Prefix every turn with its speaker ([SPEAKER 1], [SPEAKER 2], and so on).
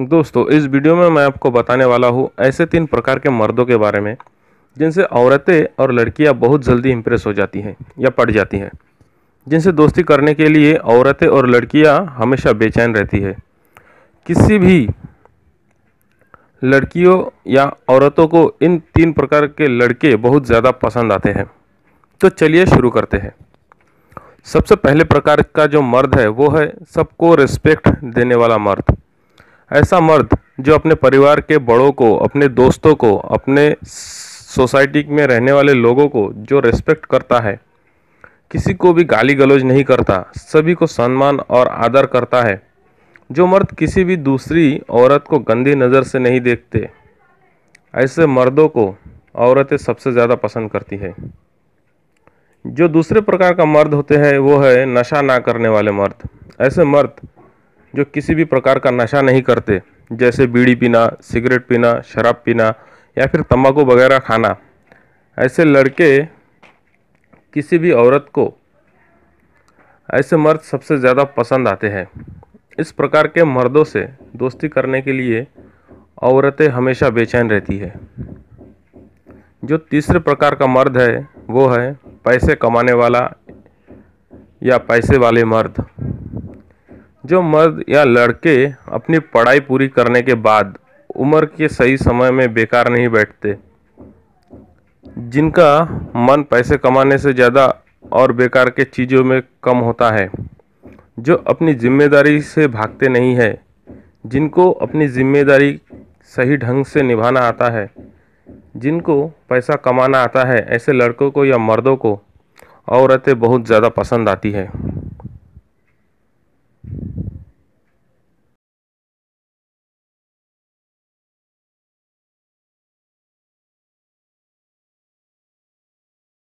[SPEAKER 1] दोस्तों, इस वीडियो में मैं आपको बताने वाला हूँ ऐसे 3 प्रकार के मर्दों के बारे में जिनसे औरतें और लड़कियां बहुत जल्दी इंप्रेस हो जाती हैं या पड़ जाती हैं, जिनसे दोस्ती करने के लिए औरतें और लड़कियां हमेशा बेचैन रहती है। किसी भी लड़कियों या औरतों को इन 3 प्रकार के लड़के बहुत ज़्यादा पसंद आते हैं। तो चलिए शुरू करते हैं। सबसे पहले प्रकार का जो मर्द है वो है सबको रिस्पेक्ट देने वाला मर्द। ऐसा मर्द जो अपने परिवार के बड़ों को, अपने दोस्तों को, अपने सोसाइटी में रहने वाले लोगों को जो रिस्पेक्ट करता है, किसी को भी गाली गलौज नहीं करता, सभी को सम्मान और आदर करता है, जो मर्द किसी भी दूसरी औरत को गंदी नज़र से नहीं देखते, ऐसे मर्दों को औरतें सबसे ज़्यादा पसंद करती है। जो दूसरे प्रकार का मर्द होते हैं वो है नशा ना करने वाले मर्द। ऐसे मर्द जो किसी भी प्रकार का नशा नहीं करते, जैसे बीड़ी पीना, सिगरेट पीना, शराब पीना या फिर तंबाकू वगैरह खाना, ऐसे लड़के किसी भी औरत को, ऐसे मर्द सबसे ज़्यादा पसंद आते हैं। इस प्रकार के मर्दों से दोस्ती करने के लिए औरतें हमेशा बेचैन रहती है। जो तीसरे प्रकार का मर्द है वो है पैसे कमाने वाला या पैसे वाले मर्द। जो मर्द या लड़के अपनी पढ़ाई पूरी करने के बाद उम्र के सही समय में बेकार नहीं बैठते, जिनका मन पैसे कमाने से ज़्यादा और बेकार के चीज़ों में कम होता है, जो अपनी जिम्मेदारी से भागते नहीं है, जिनको अपनी जिम्मेदारी सही ढंग से निभाना आता है, जिनको पैसा कमाना आता है, ऐसे लड़कों को या मर्दों को औरतें बहुत ज़्यादा पसंद आती है।